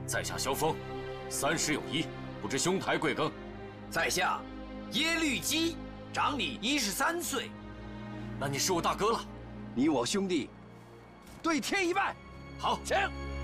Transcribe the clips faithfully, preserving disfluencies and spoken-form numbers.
在下萧峰，三十有一，不知兄台贵庚？ 在下耶律基，长你一十三岁。 那你是我大哥了。 你我兄弟，对天一拜。 好， 请。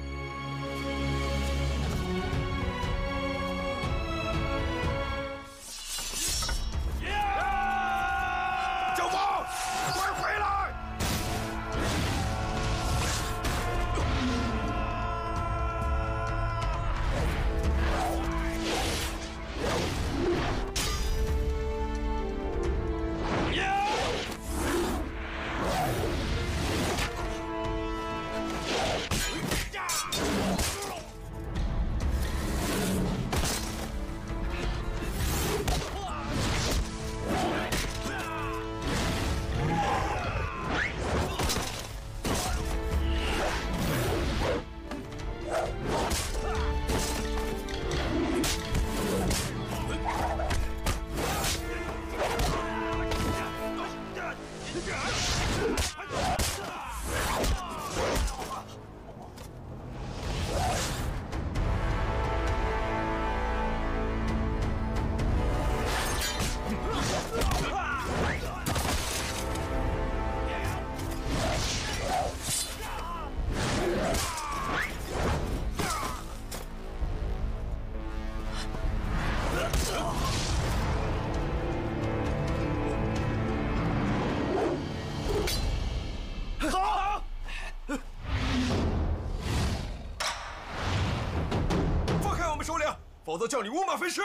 否则叫你五马分尸！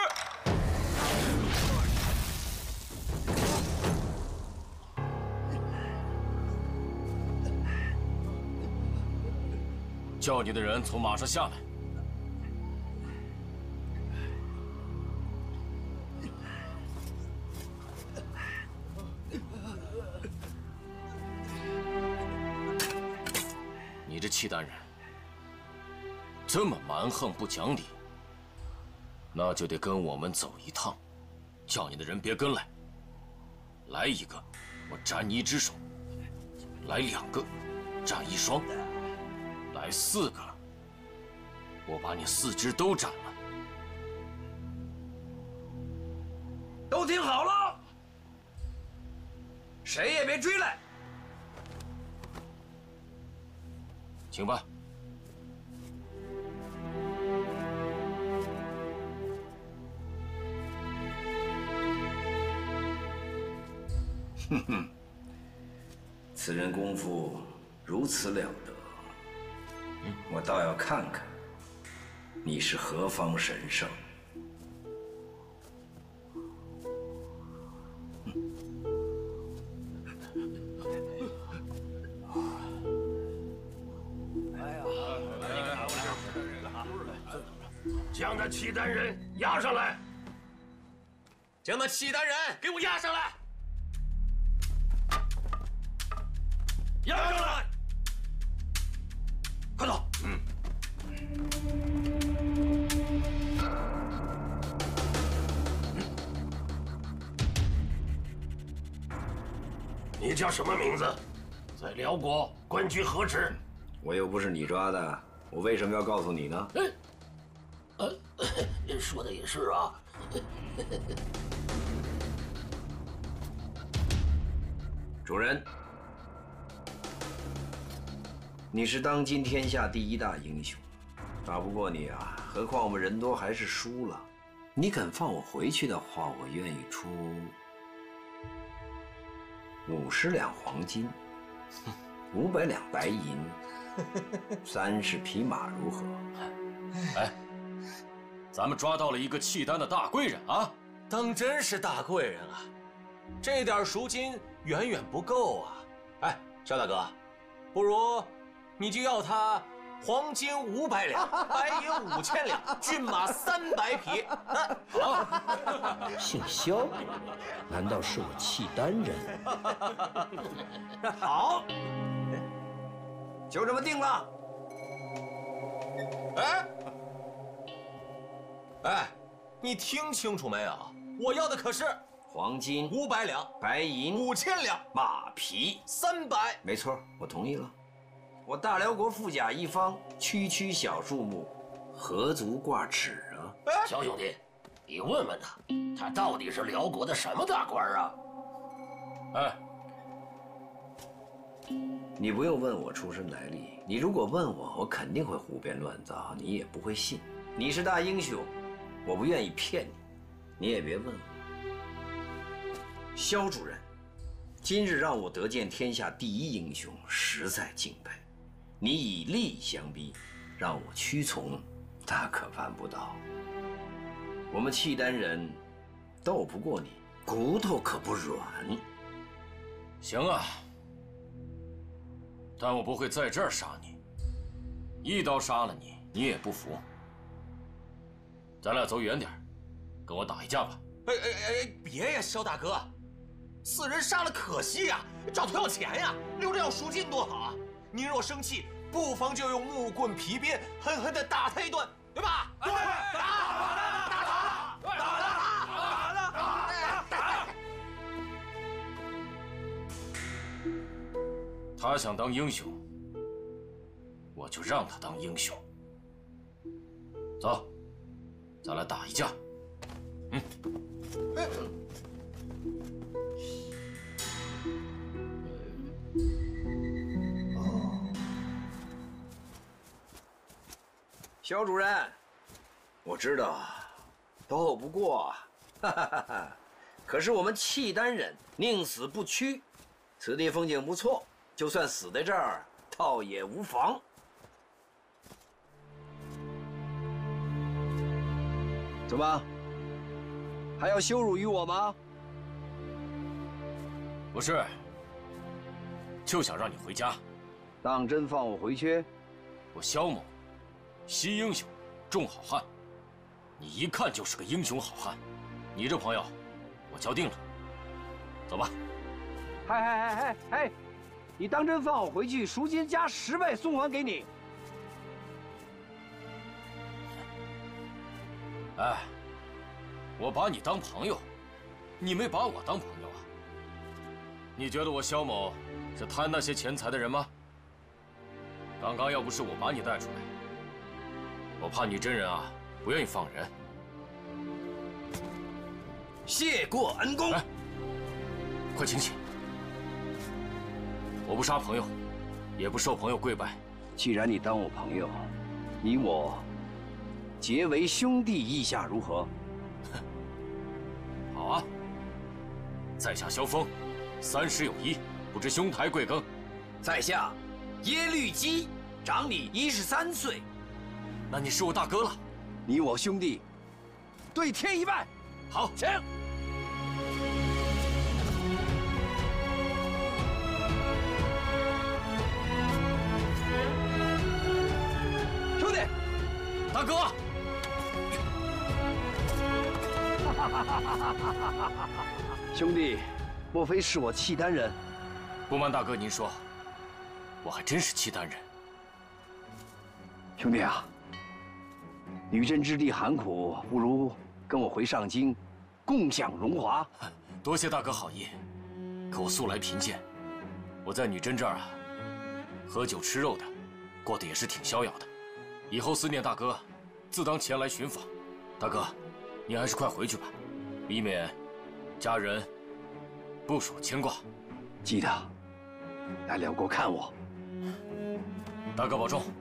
叫你的人从马上下来。你这契丹人这么蛮横不讲理。 那就得跟我们走一趟，叫你的人别跟来。来一个，我斩你一只手；来两个，斩一双；来四个，我把你四肢都斩了。 都听好了，谁也别追来。 请吧。 哼哼，此人功夫如此了得，我倒要看看你是何方神圣。 哎呀，将那契丹人押上来！ 将那契丹人给我押上来！ 押上来！ 快走！嗯。 你叫什么名字？在辽国官居何职？ 我又不是你抓的，我为什么要告诉你呢？ 呃，说的也是啊。 主人。 你是当今天下第一大英雄，打不过你啊！何况我们人多还是输了。你肯放我回去的话，我愿意出五十两黄金，五百两白银，三十匹马，如何？ 哎，咱们抓到了一个契丹的大贵人啊！ 当真是大贵人啊！这点赎金远远不够啊！哎，肖大哥，不如。 你就要他黄金五百两，白银五千两，骏马三百匹。啊， 好。姓萧，难道是我契丹人？好，就这么定了。 哎，哎，你听清楚没有？我要的可是黄金五百两， 白银五千两， 马匹三百。 没错，我同意了。我大辽国富甲一方，区区小数目， 何足挂齿啊！ 小兄弟，你问问他，他到底是辽国的什么大官啊？ 哎， 你不用问我出身来历，你如果问我，我肯定会胡编乱造，你也不会信。你是大英雄，我不愿意骗你，你也别问我。萧主任，今日让我得见天下第一英雄，实在敬佩。你以力相逼，让我屈从，大可办不到。我们契丹人斗不过你，骨头可不软。 行啊，但我不会在这儿杀你，一刀杀了你，你也不服。咱俩走远点，跟我打一架吧。 哎哎哎，别呀，萧大哥，四人杀了可惜呀，找头要钱呀，留着要赎金多好啊！您若生气，不妨就用木棍、皮鞭狠狠地打他一顿，对吧？对，打打打打打打打打打！ 他想当英雄，我就让他当英雄。走，咱俩打一架。嗯。 萧主任，我知道斗不过，哈哈哈哈。可是我们契丹人宁死不屈，此地风景不错，就算死在这儿，倒也无妨。怎么，还要羞辱于我吗？ 不是，就想让你回家。 当真放我回去？ 我萧某，惜英雄，重好汉。你一看就是个英雄好汉，你这朋友，我交定了。走吧。 嗨嗨嗨嗨嗨！你当真放我回去，赎金加十倍送还给你。 哎，我把你当朋友，你没把我当朋友啊？你觉得我萧某是贪那些钱财的人吗？刚刚要不是我把你带出来，我怕你真人啊不愿意放人。 谢过恩公。 哎，快请起！我不杀朋友，也不受朋友跪拜。 既然你当我朋友，你我结为兄弟，意下如何？ 好啊！在下萧峰，三十有一，不知兄台贵庚？ 在下耶律基，长你一十三岁。 那你是我大哥了。 你我兄弟，对天一拜。 好， 请。兄弟， 大哥。 兄弟，莫非是我契丹人？ 不瞒大哥您说，我还真是契丹人。 兄弟啊，女真之地寒苦，不如跟我回上京，共享荣华。 多谢大哥好意，可我素来贫贱，我在女真这儿啊，喝酒吃肉的，过得也是挺逍遥的。以后思念大哥，自当前来寻访。大哥，你还是快回去吧，以免家人、部属牵挂。 记得来辽国看我。 大哥保重。